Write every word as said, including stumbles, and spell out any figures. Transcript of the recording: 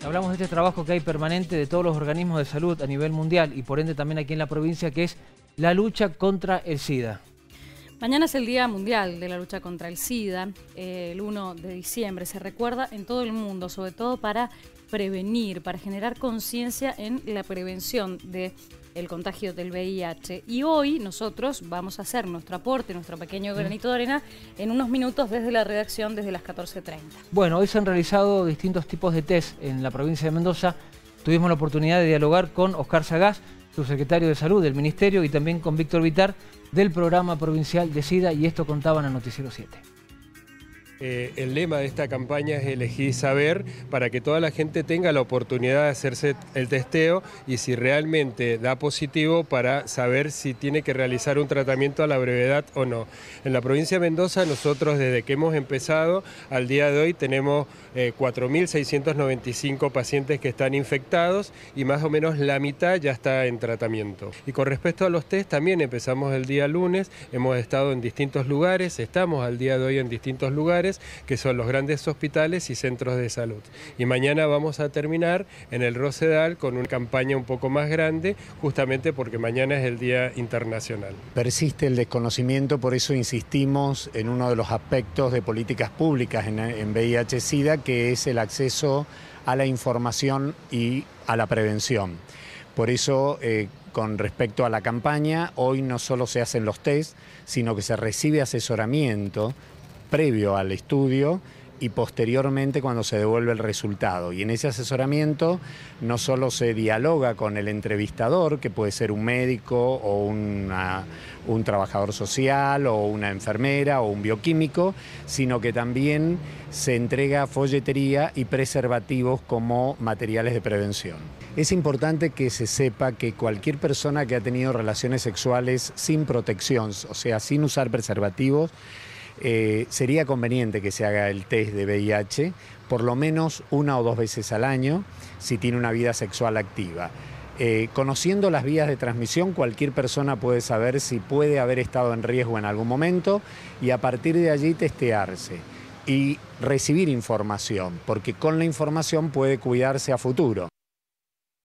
Hablamos de este trabajo que hay permanente de todos los organismos de salud a nivel mundial y por ende también aquí en la provincia, que es la lucha contra el SIDA. Mañana es el Día Mundial de la Lucha contra el SIDA, eh, el uno de diciembre. Se recuerda en todo el mundo, sobre todo para prevenir, para generar conciencia en la prevención de el contagio del V I H. Y hoy nosotros vamos a hacer nuestro aporte, nuestro pequeño granito de arena, en unos minutos desde la redacción, desde las catorce treinta. Bueno, hoy se han realizado distintos tipos de test en la provincia de Mendoza. Tuvimos la oportunidad de dialogar con Oscar Sagaz, subsecretario de Salud del Ministerio, y también con Víctor Vitar, del Programa Provincial de SIDA, y esto contaban a Noticiero siete. Eh, el lema de esta campaña es elegir saber, para que toda la gente tenga la oportunidad de hacerse el testeo y si realmente da positivo, para saber si tiene que realizar un tratamiento a la brevedad o no. En la provincia de Mendoza nosotros desde que hemos empezado al día de hoy tenemos eh, cuatro mil seiscientos noventa y cinco pacientes que están infectados y más o menos la mitad ya está en tratamiento. Y con respecto a los test también empezamos el día lunes, hemos estado en distintos lugares, estamos al día de hoy en distintos lugares, que son los grandes hospitales y centros de salud. Y mañana vamos a terminar en el Rosedal con una campaña un poco más grande, justamente porque mañana es el Día Internacional. Persiste el desconocimiento, por eso insistimos en uno de los aspectos de políticas públicas en, en V I H SIDA, que es el acceso a la información y a la prevención. Por eso, eh, con respecto a la campaña, hoy no solo se hacen los test, sino que se recibe asesoramiento previo al estudio y posteriormente cuando se devuelve el resultado. Y en ese asesoramiento no solo se dialoga con el entrevistador, que puede ser un médico o una, un trabajador social o una enfermera o un bioquímico, sino que también se entrega folletería y preservativos como materiales de prevención. Es importante que se sepa que cualquier persona que ha tenido relaciones sexuales sin protección, o sea, sin usar preservativos, Eh, sería conveniente que se haga el test de V I H por lo menos una o dos veces al año si tiene una vida sexual activa. Eh, conociendo las vías de transmisión, cualquier persona puede saber si puede haber estado en riesgo en algún momento y a partir de allí testearse y recibir información, porque con la información puede cuidarse a futuro.